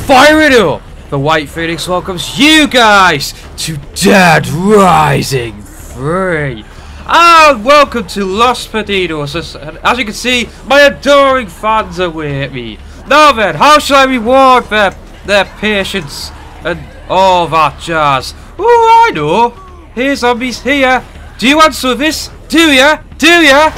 fire it up! The White Phoenix welcomes you guys to Dead Rising 3. And welcome to Los Perdidos. As you can see, my adoring fans are with me. Now then, how shall I reward their patience and all that jazz? Oh, I know. Here, zombies, here. Do you want some of this? Do ya? Do ya?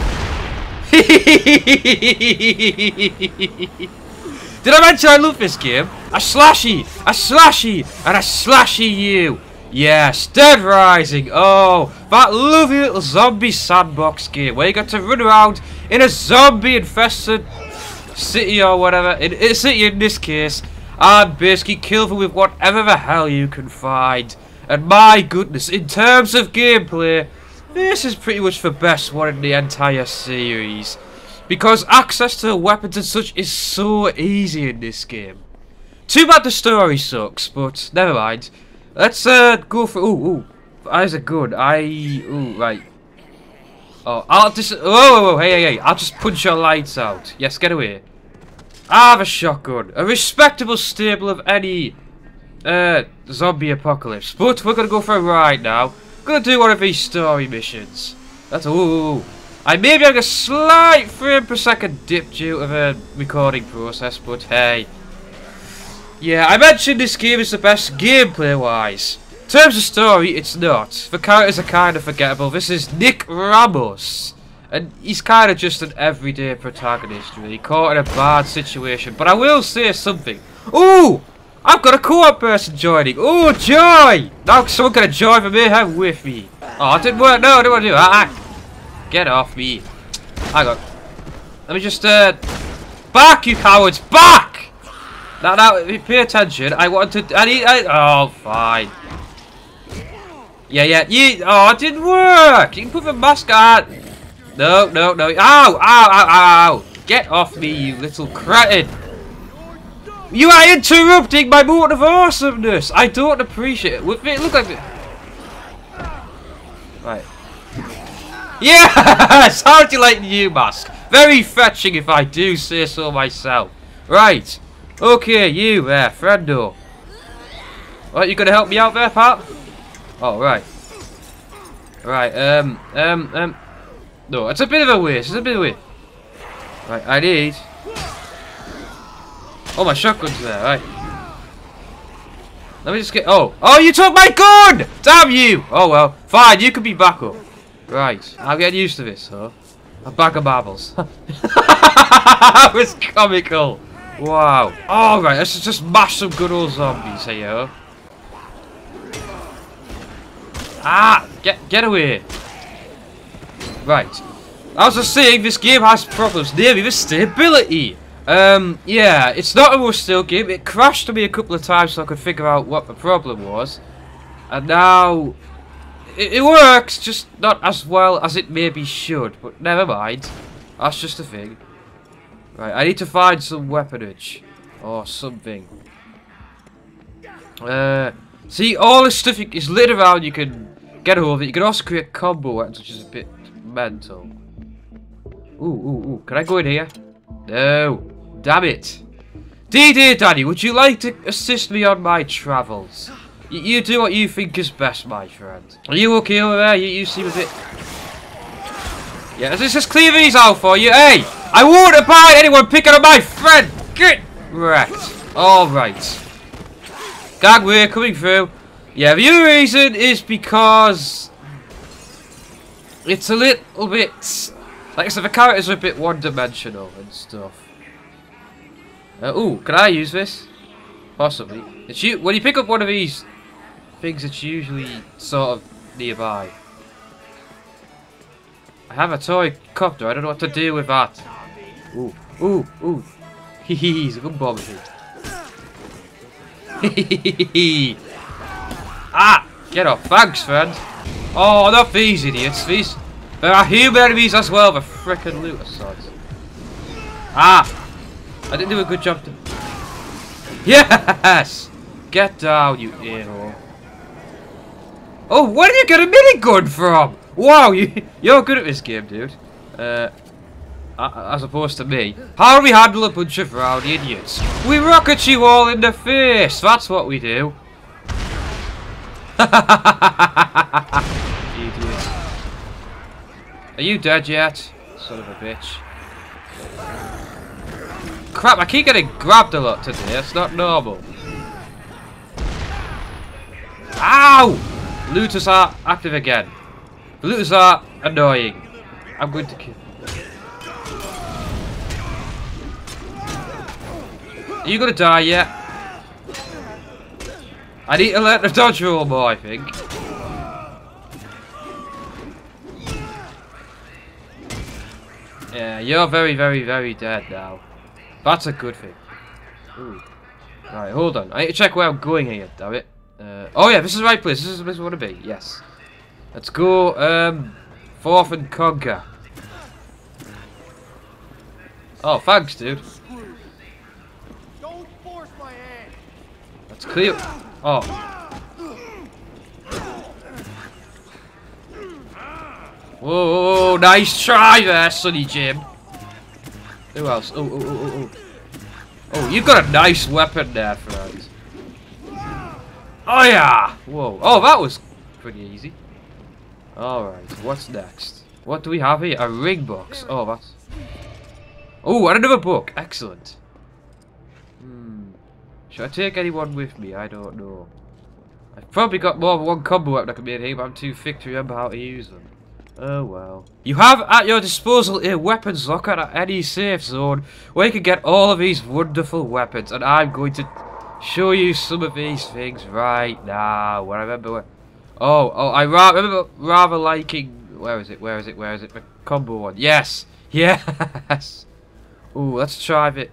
Did I mention I love this game? A slashy, and a slashy you. Yes, Dead Rising. Oh, that lovely little zombie sandbox game where you got to run around in a zombie-infested city or whatever. A city in this case, and basically kill them with whatever the hell you can find. And my goodness, in terms of gameplay, this is pretty much the best one in the entire series. Because access to weapons and such is so easy in this game. Too bad the story sucks, but never mind. Let's go for ooh, eyes are good. Right. Oh, I'll just hey, I'll just punch your lights out. Yes, get away. I have a shotgun, a respectable staple of any zombie apocalypse. But we're gonna go for a ride now. Gonna do one of these story missions. That's I may be having a slight frame per second dip due to the recording process, but hey. Yeah, I mentioned this game is the best gameplay wise. In terms of story, it's not. The characters are kind of forgettable. This is Nick Ramos. And he's kind of just an everyday protagonist, really. Caught in a bad situation. But I will say something. Ooh! I've got a co-op person joining. Oh, joy! Now someone gonna join the mayhem with me. Oh, it didn't work. No, I don't want to do that. Get off me. Hang on. Let me just, back, you cowards! Back! Now, pay attention. I oh, fine. Yeah. Oh, it didn't work! You can put the mask on. No. Ow! Get off me, you little cretin! You are interrupting my moment of awesomeness! I don't appreciate it. Look like it. Right. Yes! How do you like the new mask? Very fetching if I do say so myself. Right. Okay, you there, friendo. Right, you gonna help me out there, Pat? Oh, right. Right, no, it's a bit of a waste. Right, I need... Oh, my shotgun's there, right. Let me just get... Oh, you took my gun! Damn you! Oh, well. Fine, you can be back up. Right, I'm getting used to this, huh? A bag of marbles. That was comical. Wow. Alright, let's just mash some good old zombies here. Ah! Get away. Right. I was just saying, this game has problems, namely the stability. Yeah, it's not a most still game. It crashed to me a couple of times so I could figure out what the problem was. And now... It works, just not as well as it maybe should, but never mind. That's just a thing. Right, I need to find some weaponage. Or something. See, all this stuff is lit around, you can get hold of it. You can also create combo weapons, which is a bit mental. Ooh, can I go in here? No. Damn it. Dear Daddy, would you like to assist me on my travels? You do what you think is best, my friend. Are you okay over there? You seem a bit... Yeah, let's just clear these out for you. Hey! I won't abide anyone picking on my friend! Get wrecked. Alright. Gangway coming through. Yeah, the other reason is because... It's a little bit... Like I said, the characters are a bit one-dimensional and stuff. Ooh, can I use this? Possibly. When you pick up one of these things, it's usually sort of nearby. I have a toy copter. I don't know what to do with that. Ooh. He's a good bomb machine. Ah! Get off. Thanks, friend. Oh, not these idiots. There are human enemies as well. The frickin' loot assaults. Ah! I didn't do a good job to... Yes! Get down, you hero. Oh, where did you get a minigun from? Wow, you're good at this game, dude. as opposed to me. How do we handle a bunch of rowdy idiots? We rocket you all in the face. That's what we do. Idiot. Are you dead yet? Son of a bitch. Crap, I keep getting grabbed a lot today. It's not normal. Ow! Looters are active again. Looters are annoying. I'm going to kill. Are you gonna die yet? I need to learn to dodge roll more, I think. Yeah, you're very, very, very dead now. That's a good thing. Ooh. Right, hold on. I need to check where I'm going here, damn it. Oh yeah, this is the right place. This is the place I want to be. Yes. Let's go, forth and conquer. Oh, thanks, dude. Don't force my hand. Let's clear. Oh. Whoa, nice try there, Sonny Jim. Who else? Oh. Oh, you've got a nice weapon there, friend. Oh yeah! Whoa. Oh, that was pretty easy. Alright, what's next? What do we have here? A ring box. Oh, that's... Oh, and another book. Excellent. Should I take anyone with me? I don't know. I've probably got more than one combo weapon I can make here, but I'm too thick to remember how to use them. Oh well. You have at your disposal a weapons locker at any safe zone where you can get all of these wonderful weapons, and I'm going to show you some of these things right now. Where I remember where... Oh, I remember rather liking... Where is it? The combo one. Yes! Yes! Ooh, let's try it.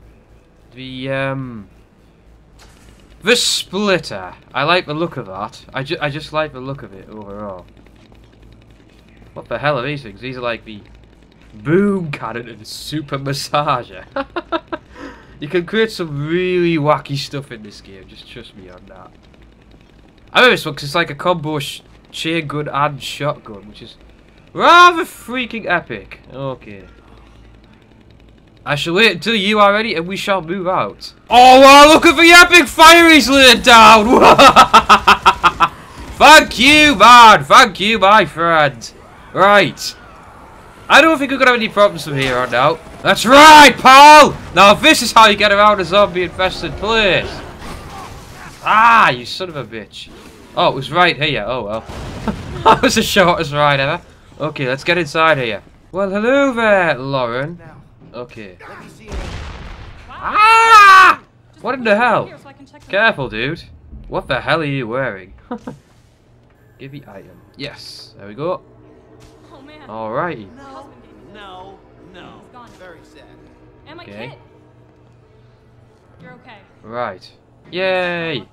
The splitter. I like the look of that. I just like the look of it overall. What the hell are these things? These are like the boom cannon and super massager. You can create some really wacky stuff in this game. Just trust me on that. I remember this one because it's like a combo chain gun and shotgun, which is rather freaking epic. Okay. I shall wait until you are ready and we shall move out. Oh wow, look at the epic fire he's laid down! Thank you, man! Thank you, my friend. Right. I don't think we're going to have any problems from here on out. That's right, pal! Now this is how you get around a zombie-infested place. Ah, you son of a bitch. Oh, it was right here. Oh, well. That was the shortest ride ever. Okay, let's get inside here. Well, hello there, Lauren. Okay. Ah! What in the hell? Careful, dude. What the hell are you wearing? Give the item. Yes. There we go. Oh man. Alrighty. No. He's gone. Very sad. And my Okay. kid. You're okay. Right. Yay!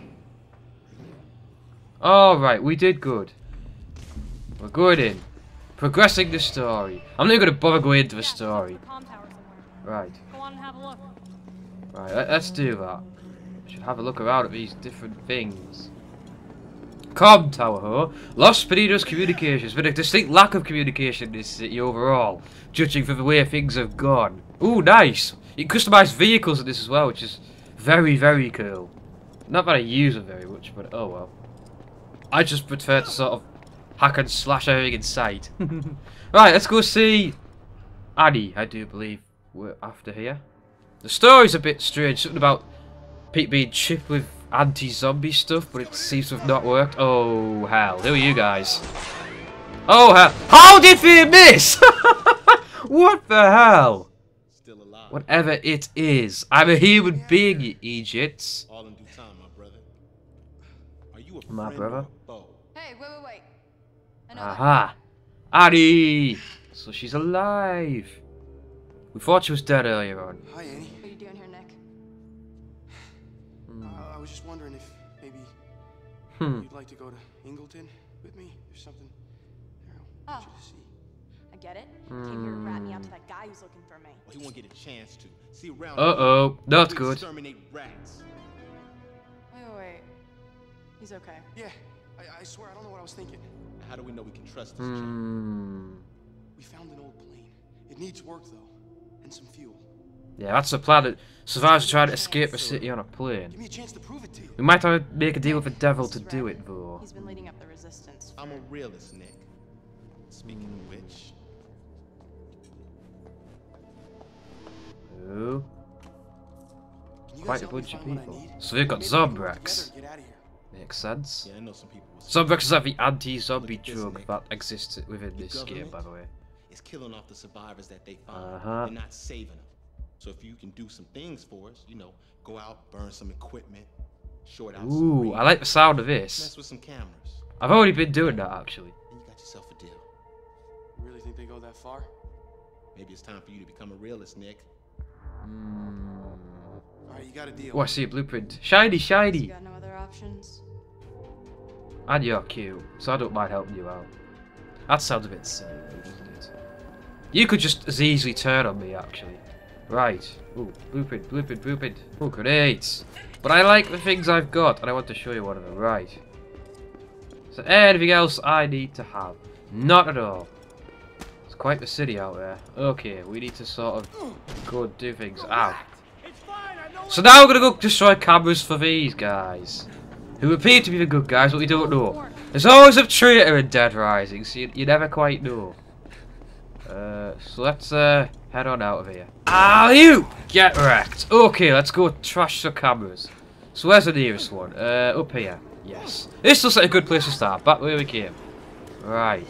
Alright, we did good. We're good in. Progressing the story. I'm not even going to bother going into the story. Right. Go on and have a look. Right, let's do that. Should have a look around at these different things. Com Tower, huh? Los Pedidos communications, but a distinct lack of communication in this city overall, judging from the way things have gone. Ooh, nice! You can customize vehicles in this as well, which is very, very cool. Not that I use them very much, but oh well. I just prefer to sort of hack and slash everything in sight. Right, let's go see Annie, I do believe we're after here. The story's a bit strange, something about people being chipped with anti-zombie stuff, but it seems to have not worked. Oh hell, who are you guys? Oh hell, how did they miss? What the hell? Still alive. Whatever it is, I'm a human being, you idiots. All in due time, my brother. Are you a My friend brother? or a foe? Hey, wait. I know Aha, Annie. So she's alive. We thought she was dead earlier on. Hi, Annie. what are you doing here, Nick? I was just wondering if maybe you'd like to go to Ingleton with me. There's something there I want you to see. I get it. Came here to rat me out to that guy who's looking for me. Well, he won't get a chance to. See around Uh-oh, not we good. exterminate rats. Wait. He's okay. Yeah, I swear I don't know what I was thinking. How do we know we can trust this chick? We found an old plane. It needs work though. and some fuel. Yeah, that's the plan. Survivors trying to escape the city on a plane. Give me a chance to prove it to you. We might have to make a deal with the devil to do it, though. He's been leading up the resistance. I'm a realist, Nick. Speaking of which, Oh, Can you quite guys a help me bunch of find what I people. need? So they've got Maybe we can work Zombrex. together and get out of here. Makes sense. yeah, I know some people. Zombrex is like the anti-zombie Look at this, drug Nick. that exists within The this game, government by the way. is killing off the survivors that they find. Uh-huh. They're not saving them. So if you can do some things for us, you know, go out, burn some equipment, short out some Ooh, I reeds, like the sound of this. mess with some cameras, I've already been doing that, actually. and you got yourself a deal. You really think they go that far? Maybe it's time for you to become a realist, Nick. Alright, you got a deal. Oh, I see a blueprint. Shiny, You shiny! got no other options? And you're cute, so I don't mind helping you out. That sounds a bit silly, doesn't it? You could just as easily turn on me, actually. Right. Ooh, blueprint, blueprint, blueprint. Oh, grenades. But I like the things I've got, and I want to show you one of them. Right. So anything else I need to have? Not at all. It's quite the city out there. Okay, we need to sort of go and do things. Ow. So now we're gonna go destroy cameras for these guys, who appear to be the good guys, but we don't know. There's always a traitor in Dead Rising, so you never quite know. So let's head on out of here. Ah, you get wrecked. Okay, let's go trash the cameras. So where's the nearest one? Up here. Yes. This looks like a good place to start. Back where we came. Right.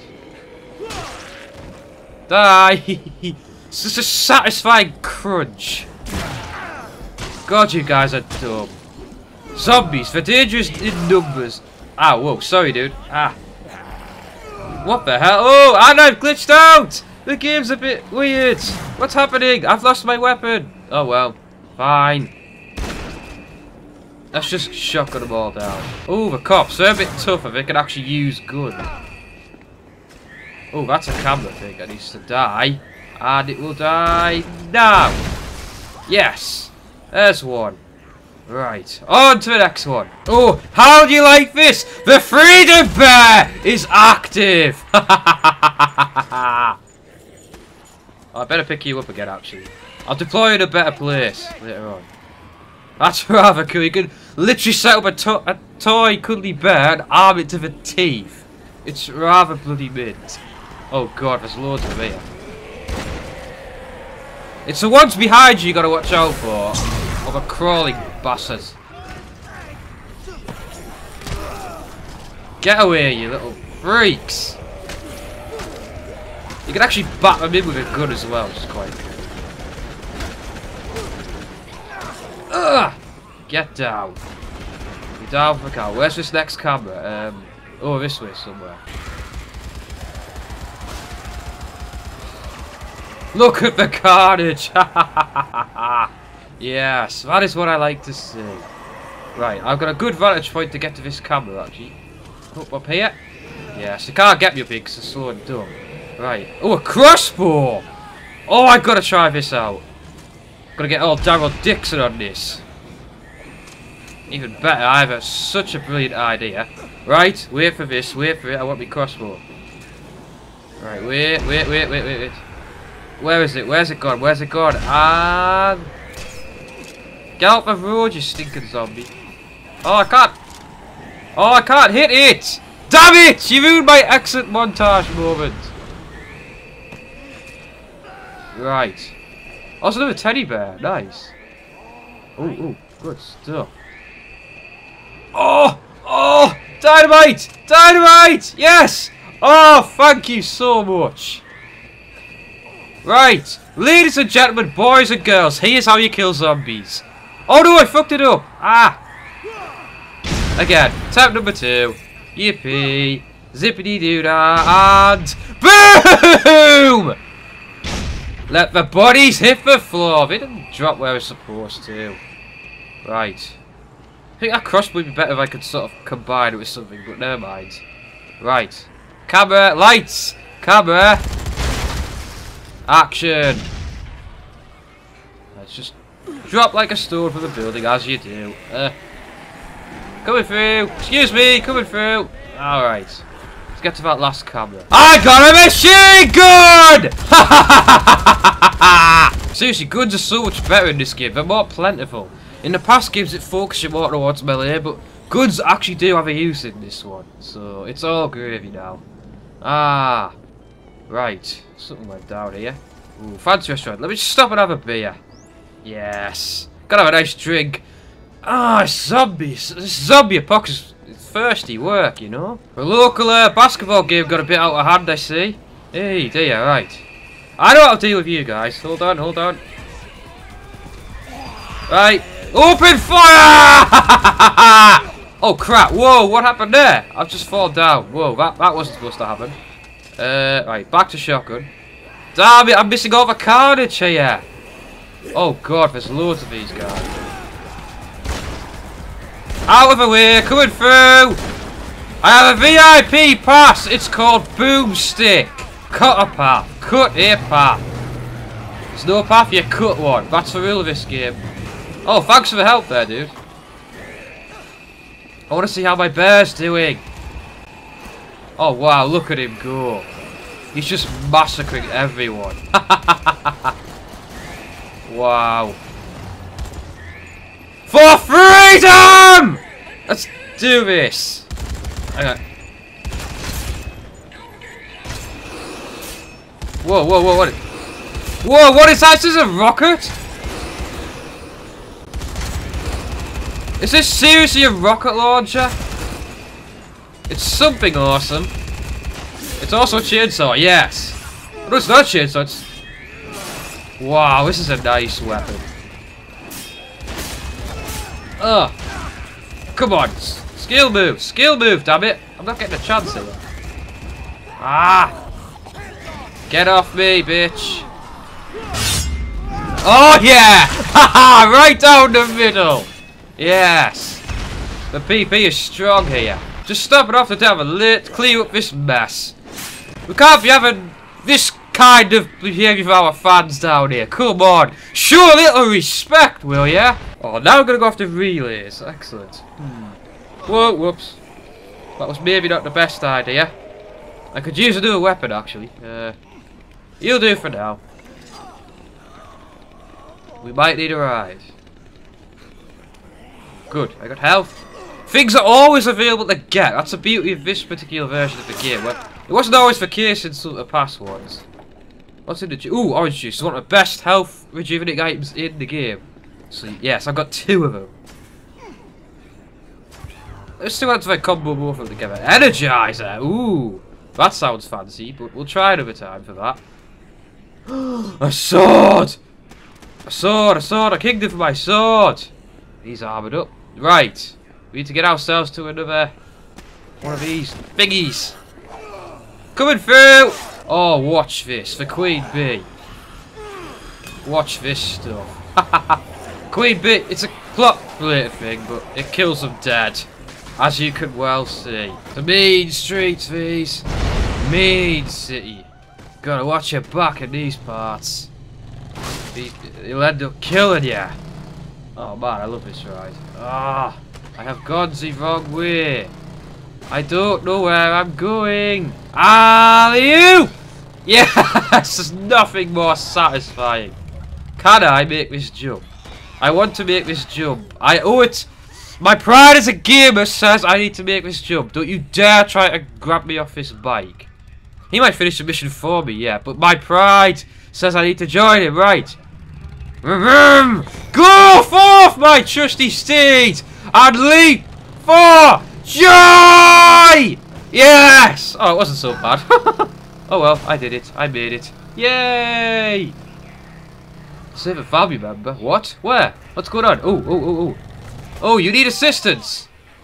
Die. It's just a satisfying crunch. God, you guys are dumb. Zombies, they're dangerous in numbers. Ah, whoa, sorry, dude. Ah. What the hell? Oh, and I've glitched out! The game's a bit weird. What's happening? I've lost my weapon. Oh, well. Fine. Let's just shotgun them all down. Oh, the cops. They're a bit tougher. They can actually use guns. Oh, that's a camera thing that needs to die. And it will die now. Yes. There's one. Right. On to the next one. Oh, how do you like this? The Freedom Bear is active. I better pick you up again, actually. I'll deploy you in a better place later on. That's rather cool. You can literally set up a toy cuddly bear and arm it to the teeth. It's rather bloody mint. Oh god, there's loads of them here. It's the ones behind you gotta watch out for. Or the crawling bastards. Get away, you little freaks. You can actually bat them in with a gun as well, which is quite cool. Ugh! Get down. Get down for the car. Where's this next camera? Oh, this way somewhere. Look at the carnage! Yes, that is what I like to see. Right, I've got a good vantage point to get to this camera, actually. Up here. Yes, you can't get me up here because it's so dumb. Right. Oh, a crossbow! Oh, I've got to try this out. Gotta get old Daryl Dixon on this. Even better, I have such a brilliant idea. Right, wait for this, wait for it. I want my crossbow. Right, wait. Where is it? Where's it gone? Where's it gone? And get out the road, you stinking zombie. Oh, I can't. Oh, I can't hit it! Damn it! You ruined my exit montage moment. Right. Also, another teddy bear. Nice. Oh, good stuff. Oh, dynamite! Dynamite! Yes! Oh, thank you so much. Right, ladies and gentlemen, boys and girls, here's how you kill zombies. Oh no, I fucked it up. Ah. Again, tap number 2. Yippee. Zippity-doo-dah. And boom! Let the bodies hit the floor. They didn't drop where they're supposed to. Right. I think that crossbow would be better if I could sort of combine it with something, but never mind. Right. Camera, lights. Camera. Action. Let's just drop like a stone from the building, as you do. Coming through. Excuse me, coming through. Alright. Let's get to that last camera. I got a machine gun! Seriously, guns are so much better in this game. They're more plentiful. In the past games, it focused you more towards melee, but guns actually do have a use in this one. So, it's all gravy now. Ah. Right. Something went down here. Ooh, fancy restaurant. Let me just stop and have a beer. Yes. Gotta have a nice drink. Ah, zombies. This zombie apocalypse is thirsty work, you know. The local basketball game got a bit out of hand, I see. Hey, dear, right. I know how to deal with you guys. Hold on, hold on. Right. Open fire! Oh, crap. Whoa, what happened there? I've just fallen down. Whoa, that wasn't supposed to happen. Right, back to shotgun. Damn it, I'm missing all the carnage here. Oh, God, there's loads of these guys. Out of the way, coming through! I have a VIP pass! It's called Boomstick! Cut a path! Cut a path! There's no path, you cut one. That's the rule of this game. Oh, thanks for the help there, dude. I want to see how my bear's doing. Oh, wow, look at him go. He's just massacring everyone. Wow. For freedom! Let's do this. Hang on. Whoa, whoa, whoa, what? Whoa, what is that? Is this a rocket? Is this seriously a rocket launcher? It's something awesome. It's also a chainsaw, yes. No, it's not a chainsaw, it's... Wow, this is a nice weapon. Ugh. Come on. Skill move, damn it. I'm not getting a chance here. Ah. Get off me, bitch. Oh, yeah. Haha, right down the middle. Yes. The PP is strong here. Just stop it off the devil. Let's clear up this mess. We can't be having this kind of behaviour for our fans down here. Come on. Show a little respect, will ya? Oh, now we're going to go after relays. Excellent. Whoa, whoops. That was maybe not the best idea. I could use a new weapon, actually. You'll do for now. We might need a ride. Good, I got health. Things are always available to get. That's the beauty of this particular version of the game. Where it wasn't always the case in some of the past ones. What's in the juice? Ooh, orange juice. It's one of the best health rejuvenating items in the game. So, yes, I've got 2 of them. Let's see what if I combo both of them together. Energizer! Ooh! That sounds fancy, but we'll try another time for that. A sword! A sword, a sword, a kingdom for my sword! He's armoured up. Right. We need to get ourselves to another one of these thingies. Coming through! Oh, watch this. The Queen Bee. Watch this stuff. Queen Bee, it's a plot-related thing, but it kills them dead. As you can well see. The mean streets, these. Mean city. Gotta watch your back in these parts. He'll end up killing you. Oh man, I love this ride. Ah, I have gone the wrong way. I don't know where I'm going. Alley-oop! Yes, there's nothing more satisfying. Can I make this jump? I want to make this jump. I owe it. My pride as a gamer says I need to make this jump. Don't you dare try to grab me off this bike. He might finish the mission for me, yeah, but my pride says I need to join him, right? Go forth, my trusty steed, and leap for joy! Yes! Oh, it wasn't so bad. Oh well, I did it. I made it. Yay! Save a family member. What? Where? What's going on? Oh, oh, oh, oh. Oh, you need assistance.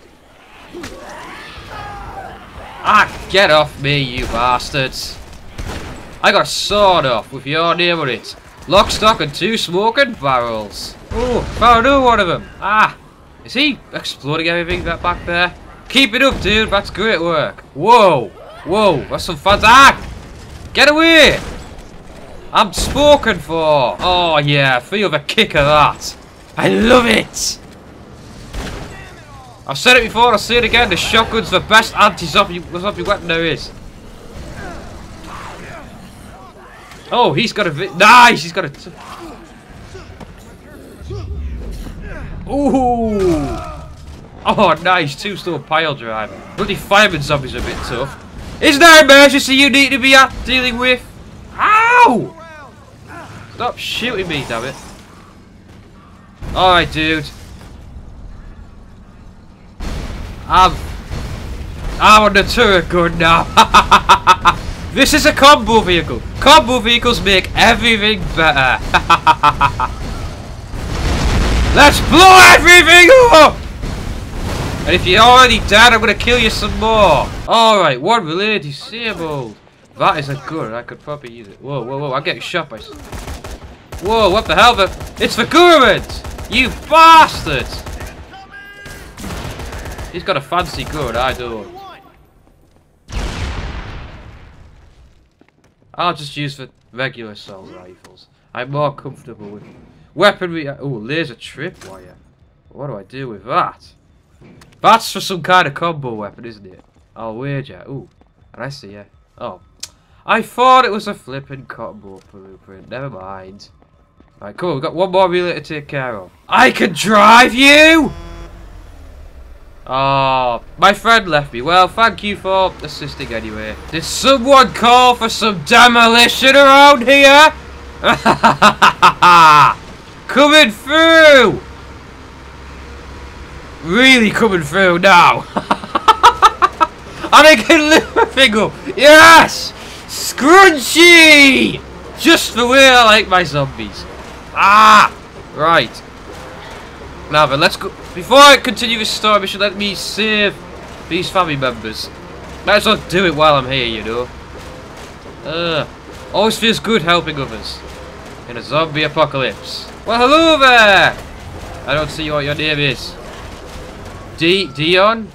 Ah, get off me, you bastards. I got a sword off with your name on it. Lock, stock, and 2 smoking barrels. Oh, found another one of them. Ah, is he exploding everything that back there? Keep it up, dude. That's great work. Whoa, whoa, that's some fun. Ah, get away. I'm spoken for. Oh yeah, feel the kick of that. I love it. I've said it before, I'll say it again. The shotgun's the best anti-zombie weapon there is. Oh, he's got a nice. He's got a. Ooh! Oh, nice. 2-star pile driver. Bloody fireman zombies are a bit tough. Is there an emergency you need to be dealing with? Ow! Stop shooting me, damn it. Alright, dude. I'm on the turret gun now. This is a combo vehicle. Combo vehicles make everything better. Let's blow everything up! And if you're already dead, I'm gonna kill you some more. Alright, one relay disabled. That is a gun. I could probably use it. Whoa, whoa, whoa. I'm getting shot by... Whoa, what the hell? It's the Gurmans! You bastard! He's got a fancy gun, I don't. I'll just use the regular assault rifles. I'm more comfortable with weaponry. Oh, laser tripwire. What do I do with that? That's for some kind of combo weapon, isn't it? I'll wager. Ooh, and I see it. Oh, I thought it was a flipping combo blueprint. Never mind. Right, cool. We've got one more relay to take care of. I can drive you! Oh, my friend left me. Well, thank you for assisting anyway. Did someone call for some demolition around here? Coming through! Really coming through now. And I can lift my finger. Yes! Scrunchy! Just the way I like my zombies. Ah! Right. Now then, let's go. Before I continue this story, we should let me save these family members. Might as well do it while I'm here, you know. Always feels good helping others in a zombie apocalypse. Well, hello there! I don't see what your name is. Dion?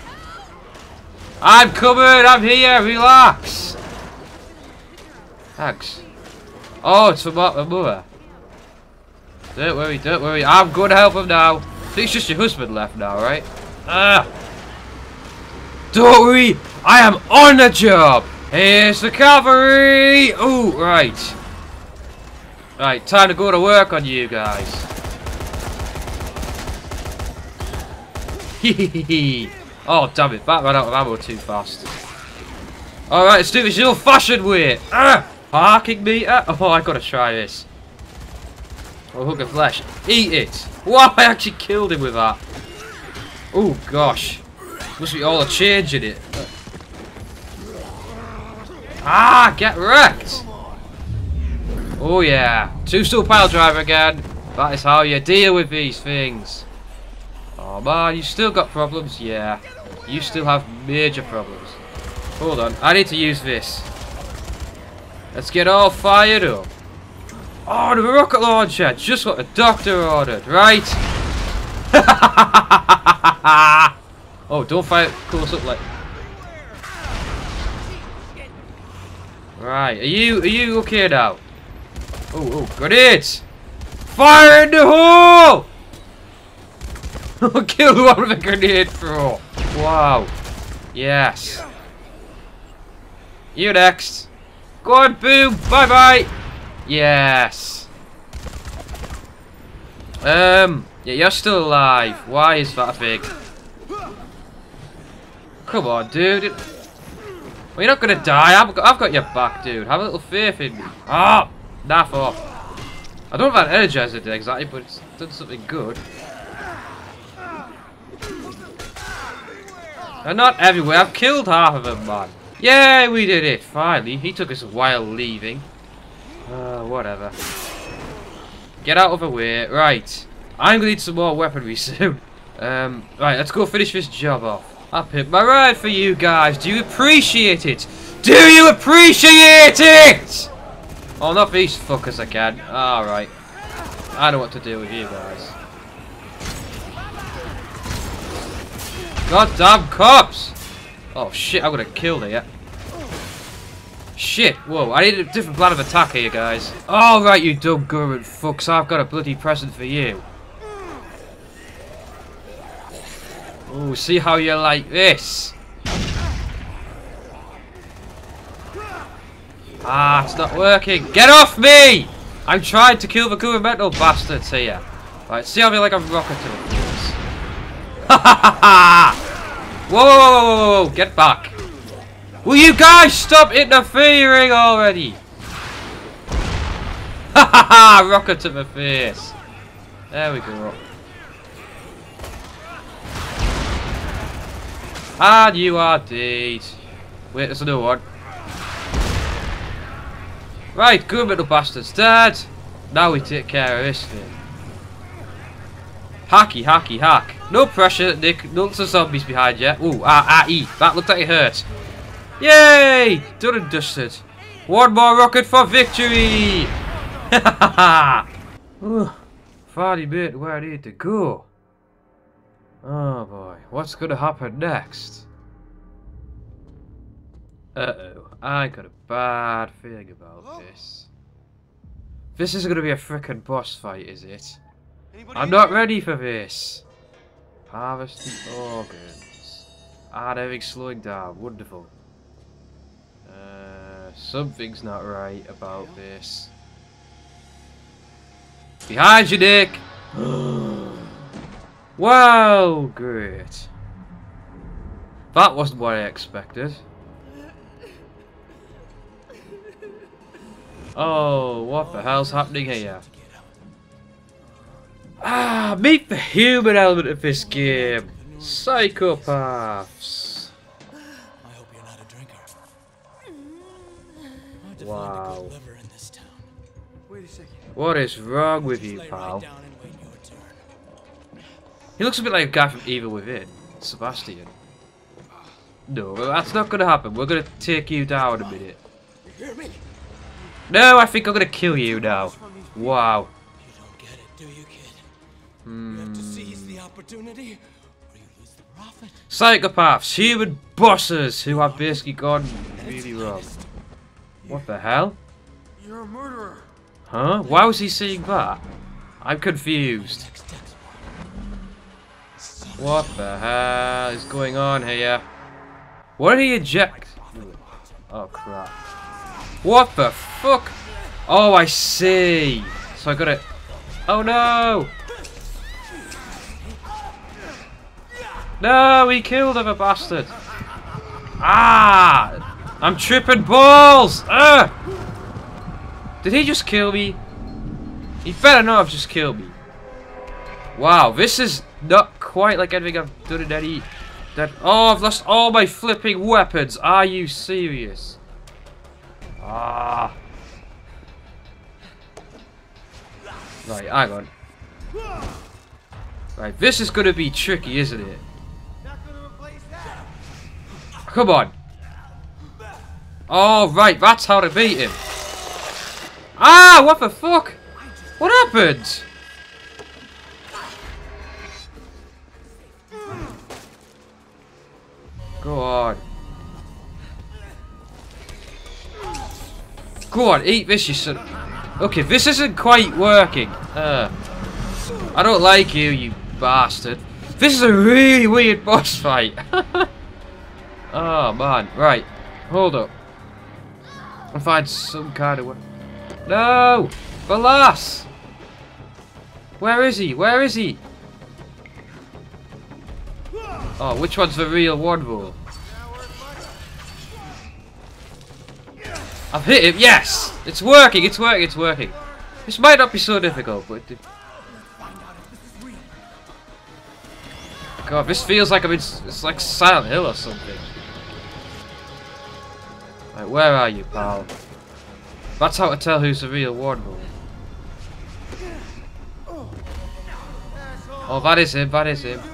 I'm coming, I'm here, relax. Thanks. Oh, it's for my mother. Don't worry, I'm going to help him now. I think it's just your husband left now, right? Don't worry, I am on the job. Here's the cavalry. Ooh, right. Right, time to go to work on you guys. Oh, damn it, that ran out of ammo too fast. Alright, let's do this the old-fashioned way. Parking meter. Oh, I gotta try this. Oh, hook of flesh. Eat it. Wow, I actually killed him with that. Oh, gosh. Must be all a change in it. Ah, get wrecked. Oh, yeah. 2-stool pile driver again. That is how you deal with these things. Oh, man, you still got problems? Yeah. You still have major problems. Hold on. I need to use this. Let's get all fired up. Oh, the rocket launcher! Just what the doctor ordered, right? Oh, don't fire it close up like. Right, are you okay now? Oh, grenades! Fire in the hole! Kill one with a grenade throw. Wow. Yes. You next. Go on, boom. Bye bye. Yes. Yeah, you're still alive. Why is that big? Come on, dude. Well, you're not gonna die. I've got your back, dude. Have a little faith in me. Ah, naff off. I don't know if that energizer did exactly, but it's done something good. They're not everywhere. I've killed half of them, man. Yeah, we did it. Finally. He took us a while leaving. Whatever. Get out of the way. Right. I'm gonna need some more weaponry soon. Right, let's go finish this job off. I picked my ride for you guys. Do you appreciate it? Do you appreciate it? Oh, not these fuckers again. Alright. I know what to do with you guys. Goddamn cops! Oh shit, I'm gonna kill you. Shit, whoa, I need a different plan of attack here, guys. Alright, you dumb government fucks, I've got a bloody present for you. Oh, see how you like this? Ah, it's not working. Get off me! I'm trying to kill the governmental bastards here. Right, see how they like a rocket to the face. Ha ha ha ha! Whoa, whoa, whoa, whoa, whoa, get back. Will you guys stop interfering already? Ha ha ha! Rocket to the face. There we go. And you are dead. Wait, there's another one. Right, good little bastards dead. Now we take care of this thing. Hacky, hacky, hack. No pressure, Nick. Lots of zombies behind you. Ooh, E. That looked like it hurt. Yay! Done and dusted. One more rocket for victory! Ha finally made it where I need to go. Oh boy, what's gonna happen next? Uh-oh, I got a bad feeling about this. This is gonna be a frickin' boss fight, is it? I'm not ready for this. Harvest the organs. And everything's slowing down, wonderful. Something's not right about this. Behind you, Nick! Wow, great. That wasn't what I expected. Oh, what the hell's happening here? Ah, meet the human element of this game. Psychopaths. I hope you're not a drinker. Wow. In this town. Wait a second. What is wrong with you, Lay pal? right down and wait your turn. He looks a bit like a guy from Evil Within. Sebastian. No, that's not gonna happen. We're gonna take you down in a minute. You hear me? No, I think I'm gonna kill you now. Wow. You don't get it, do you, kid? You have to seize the opportunity, or you lose the profit. Psychopaths, human bosses who have basically gone really wrong. What the hell? You're a murderer. Huh? Why was he saying that? I'm confused. What the hell is going on here? What did he eject? Oh crap. What the fuck? Oh, I see. So I gotta... Oh no! No, he killed him, a bastard. Ah! I'm tripping balls! Did he just kill me? He better not have just killed me. Wow, this is not quite like anything I've done in any... Oh, I've lost all my flipping weapons. Are you serious? Ah. Right, hang on. Right, this is gonna be tricky, isn't it? Come on. Oh, right, that's how to beat him. Ah, what the fuck? What happened? Go on. Go on, eat this, you son. Okay, this isn't quite working. I don't like you, you bastard. This is a really weird boss fight. Oh, man. Right. Hold up. I'll find some kind of way. No! Alas! Where is he? Where is he? Oh, which one's the real one, though? I've hit him. Yes! It's working. It's working. It's working. This might not be so difficult, but... God, this feels like I'm in... It's like Silent Hill or something. Right, where are you, pal? That's how to tell who's the real one, though. Oh, that is him. That is him.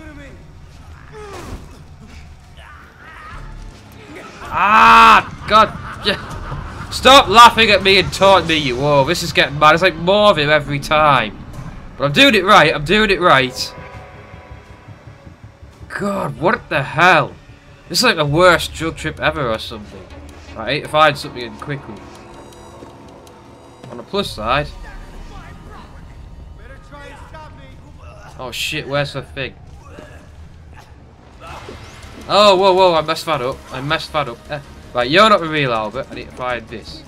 Ah! God! Yeah. Stop laughing at me and taunting me, you. Whoa, this is getting mad. It's like more of him every time. But I'm doing it right. I'm doing it right. God, what the hell? This is like the worst drug trip ever or something. Right, I need to find something in quickly. On the plus side. Oh shit, where's the thing? Oh, whoa, whoa, I messed that up. I messed that up. Right, you're not the real Albert. I need to find this.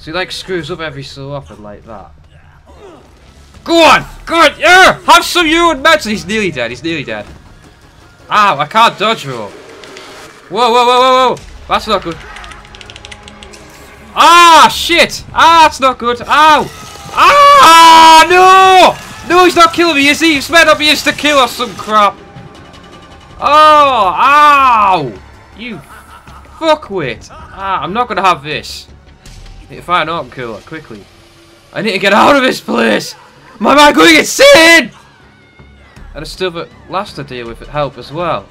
So he like screws up every so often like that. Go on! Go on! Yeah! Have some urine medicine! He's nearly dead, he's nearly dead. Ow, I can't dodge roll. Whoa, whoa, whoa, whoa, whoa! That's not good. Ah, shit! Ah, that's not good. Ow! Ah, no! No, he's not killing me, is he? He's meant to be insta kill or some crap. Oh, ow! You fuckwit. Ah, I'm not gonna have this. Need to find an Orc Killer, quickly. I need to get out of this place! My man going insane! And I still have a last to deal with at help as well.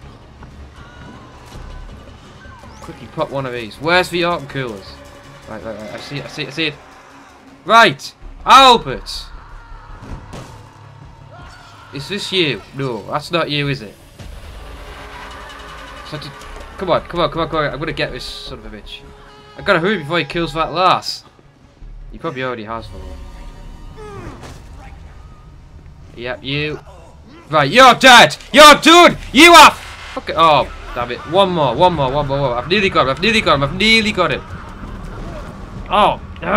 Quickly pop one of these. Where's the Orc Coolers? Right, right, right. I see it, I see it, I see it. Right! Albert! Is this you? No, that's not you, is it? So come on, come on, come on, come on. I'm gonna get this son of a bitch. I gotta hurry before he kills that lass. He probably already has one. Yep, you. Right, you're dead! You're done! You are fucking. Oh, damn it. One more, one more, one more, one more. I've nearly got him, I've nearly got him, I've nearly got him. Oh.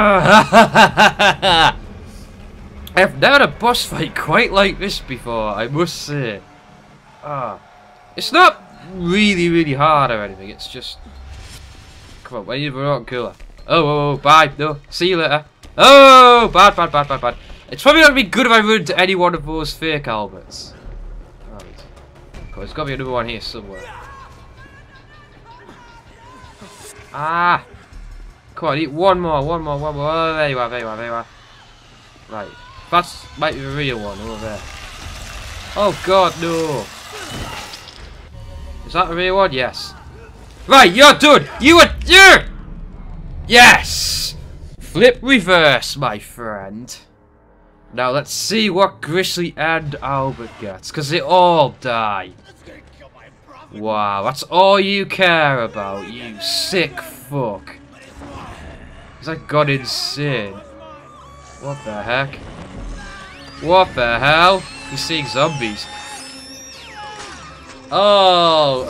I've never had a boss fight quite like this before, I must say. It's not really, really hard or anything, it's just... Come on, when you have a cooler. Oh, bye, no, see you later. Oh, bad, bad, bad, bad, bad. It's probably not going to be good if I run into any one of those fake Alberts. Right. Cool, there's got to be another one here somewhere. Ah! Come on, eat one more, one more, one more. Oh, there you are, there you are, there you are. Right. That's might be the real one over there. Oh god, no. Is that the real one? Yes. Right, you're done! You are done! Yes! Flip reverse, my friend. Now let's see what Grizzly and Albert gets, because they all die. Wow, that's all you care about, you sick fuck. Has that gone insane? What the heck? What the hell? He's seeing zombies. Oh,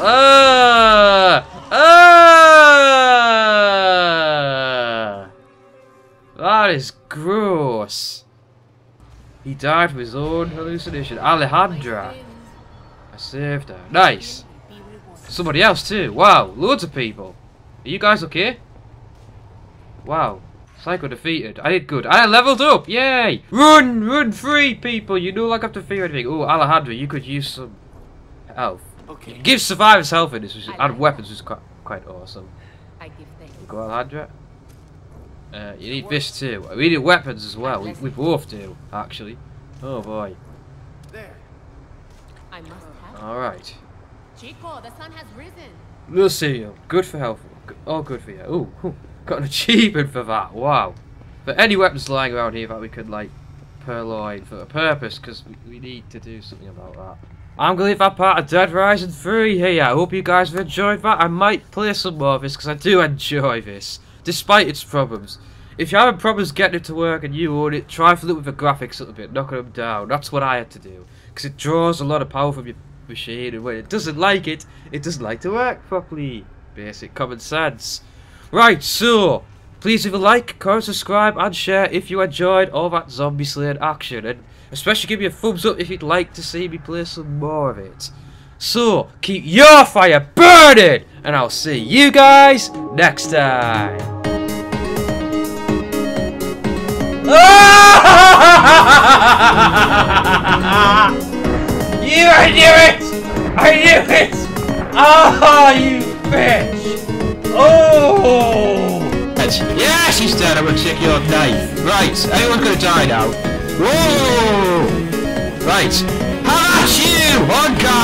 that is gross. He died from his own hallucination. Alejandra. I saved her. Nice. Somebody else too. Wow, loads of people. Are you guys okay? Wow. Psycho defeated. I did good. I leveled up. Yay! Run! Run free, people! You no longer have to fear anything. Oh, Alejandra, you could use some health. Okay. Give survivors health in this, which is, and weapons, which is quite awesome. I give thanks. Go, Alejandra. You need this too. We need weapons as well. We both do, actually. Oh boy. There. I must have. Alright. Chico, the sun has risen. Lucio, good for health. All good for you. Ooh, got an achievement for that. Wow. But any weapons lying around here that we could, like, purloin for a purpose, because we need to do something about that. I'm going to leave that part of Dead Rising 3 here. I hope you guys have enjoyed that. I might play some more of this, because I do enjoy this, despite its problems. If you're having problems getting it to work and you own it, try and flip with the graphics a little bit, knocking them down. That's what I had to do, because it draws a lot of power from your machine, and when it doesn't like it, it doesn't like to work properly. Basic common sense. Right, so please leave a like, comment, subscribe, and share if you enjoyed all that zombie slaying action, and especially give me a thumbs up if you'd like to see me play some more of it. So keep your fire burning, and I'll see you guys next time. I knew it! I knew it! Oh, you bitch! Oh! Yeah, she's dead. I'm gonna check your knife. Right, everyone's gonna die now. Whoa! Right. How about you? On guard!